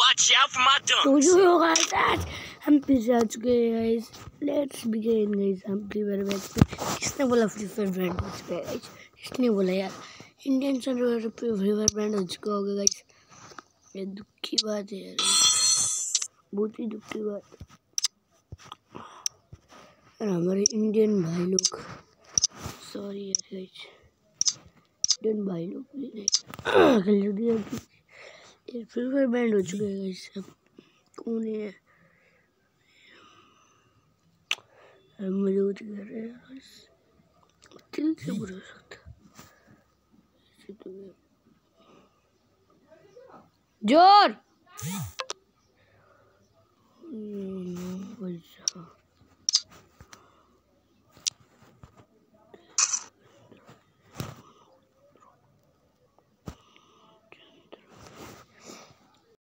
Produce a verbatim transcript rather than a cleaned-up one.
Watch out for my तो dunks. जो guys आज हम फिर से आ चुके हैं गाइस। Let's begin guys. हम फ्री फायर मैच पे किसने बोला फ्री फायर ब्रांड हो चुका है गाइस? किसने बोला यार? इंडियन सर्वर पे फ्री फायर ब्रांड हो चुका होगा गाइस। ये दुख की बात है यार, बहुत ही दुख की बात। और हमारे इंडियन भाई लोग, सॉरी यार गाइस, इंडियन भाई लोग भी खेल दिया कि फ्री फायर बैंड हो चुका है गाइस। अब कौन है मौजूद कर रहे हैं, दिल से बुरा सकता जोर।